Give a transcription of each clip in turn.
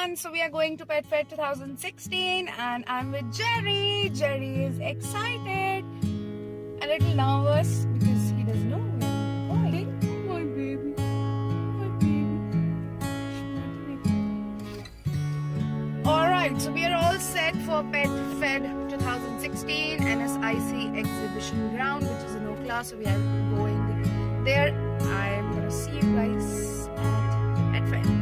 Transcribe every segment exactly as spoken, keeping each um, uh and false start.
everyone, so we are going to PetFed twenty sixteen and I'm with Jerry. Jerry is excited, a little nervous because he doesn't know where we're going. My baby, my baby. Alright, so we are all set for PetFed twenty sixteen N S I C exhibition ground, which is in Okhla, so we are going there. I'm gonna see you guys at PetFed.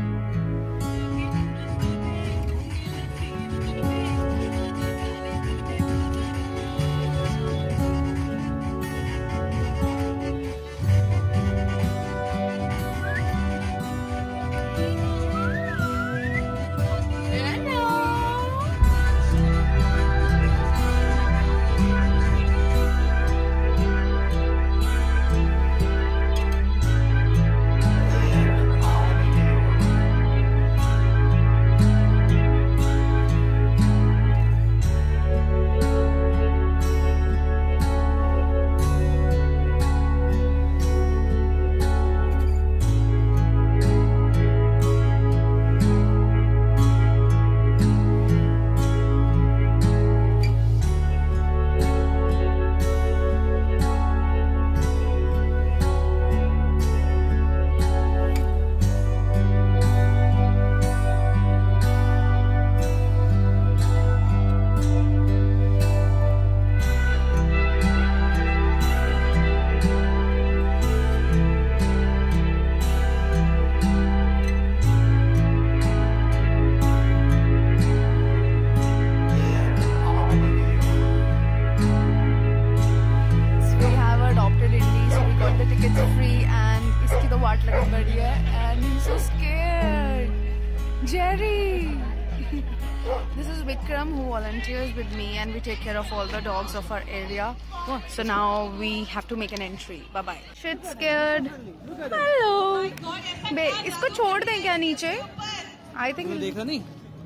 And he's so scared. Jerry! This is Vikram, who volunteers with me, and we take care of all the dogs of our area. So now we have to make an entry. Bye bye. Shit scared. Hello. Be, इसको छोड़ दें क्या नीचे? I think. देखा नहीं?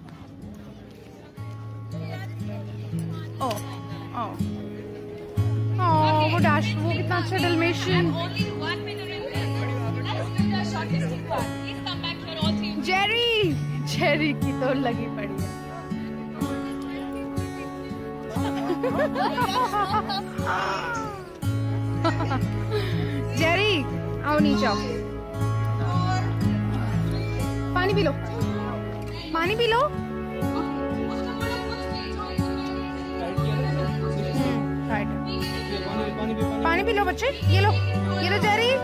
Oh, oh, oh, वो dash, वो कितना अच्छा Dalmatian. Jerry, Jerry की तो लगी पड़ी है. Jerry, आओ नीचे आओ. पानी पी लो. पानी पी लो. पानी पी लो बच्चे. ये लो, ये लो Jerry.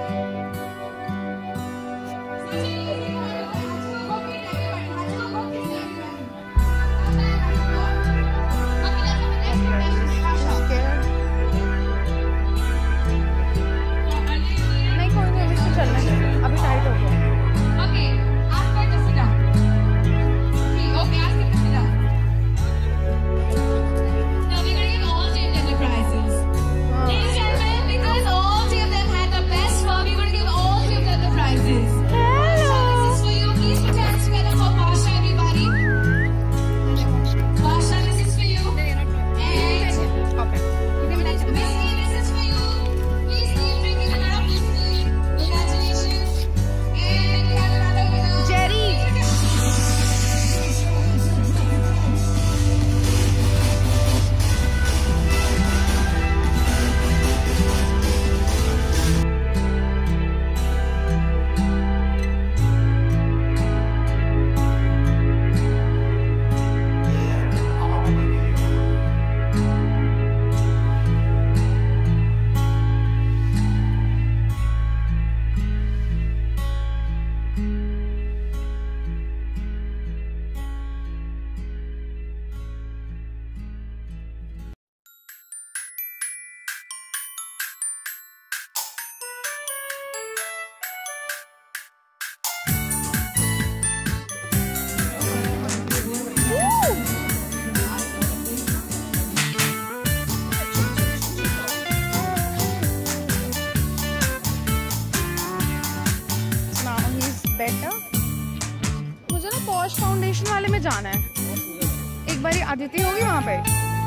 मुझे ना पॉश फाउंडेशन वाले में जाना है. एक बारी आदित्य होगी वहाँ पे.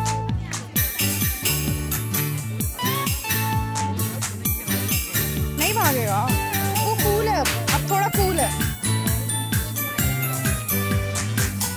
नहीं भागेगा, वो कूल है. अब थोड़ा कूल है.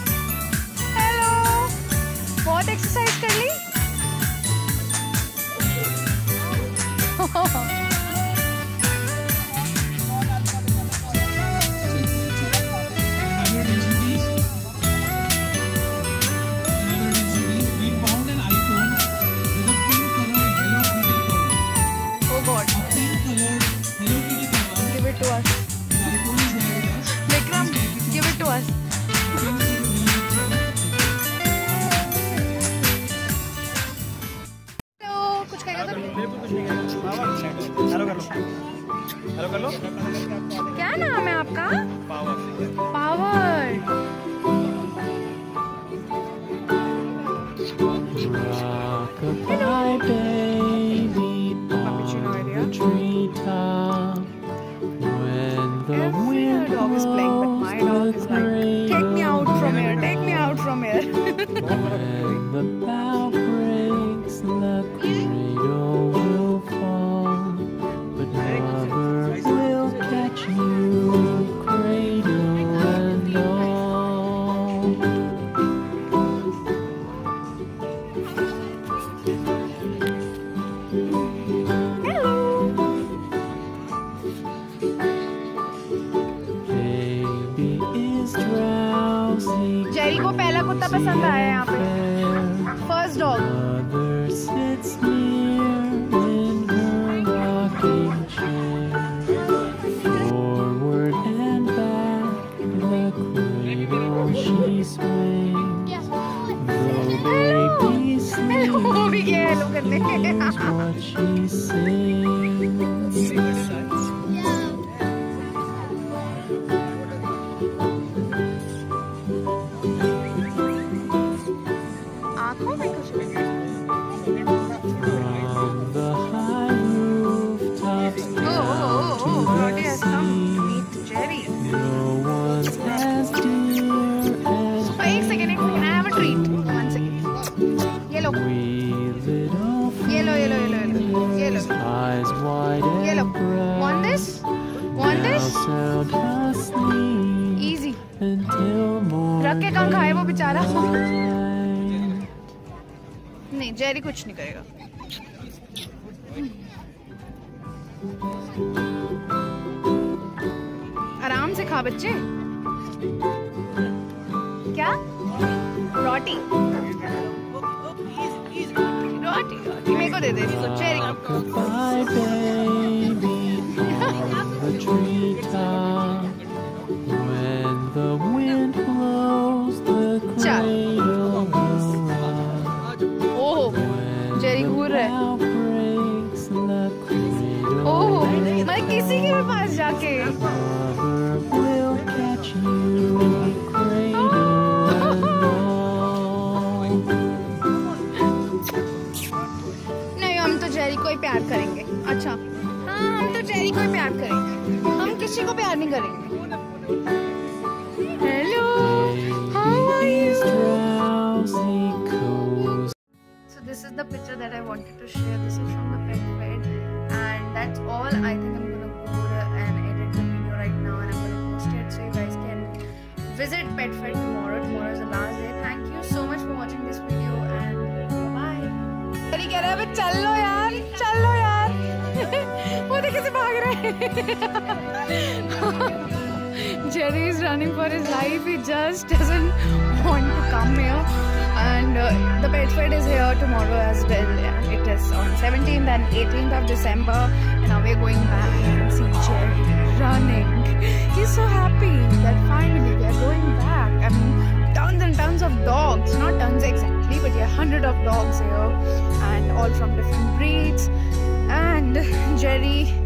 God. Give it to us. Vikram, give it to us. तो कुछ कहेगा तो हेलो कर लो हेलो कर लो क्या नाम है आपका? Power Rock-a-bye, baby, on the treetop. When the wind dog is playing, but my dog is like, take me out from here, take me out from here. when the bow breaks, the cradle will fall, but mother will catch you, cradle and all. Jerry को पहला कुत्ता पसंद आया यहाँ पे first dog वो भी गया हेलो करने रख के कहाँ खाए वो बेचारा नहीं जेरी कुछ नहीं करेगा आराम से खा बच्चे क्या रोटी रोटी रोटी मेरे को दे दे Jerry The wind blows the cradle oh Jerry घूर रहा है ओह मैं किसी के भी पास जाके नहीं हम तो जेरी को ही प्यार करेंगे अच्छा हाँ हम तो जेरी को ही प्यार करेंगे हम किसी को प्यार नहीं करेंगे Hello, how are you? So this is the picture that I wanted to share. This is from the PetFed, and that's all. I think I'm gonna go and edit the video right now, and I'm gonna post it so you guys can visit PetFed tomorrow. Tomorrow is the last day. Thank you so much for watching this video, and bye. Jerry कह रहा है चल लो यार, चल लो यार. वो देख कैसे भाग रहा है. Jerry is running for his life. He just doesn't want to come here. And uh, the PetFed is here tomorrow as well. Yeah, it is on seventeenth and eighteenth of December. And now we're going back and see Jerry running. He's so happy that finally we are going back. I mean, tons and tons of dogs. Not tons exactly, but yeah, hundred of dogs here. And all from different breeds. And Jerry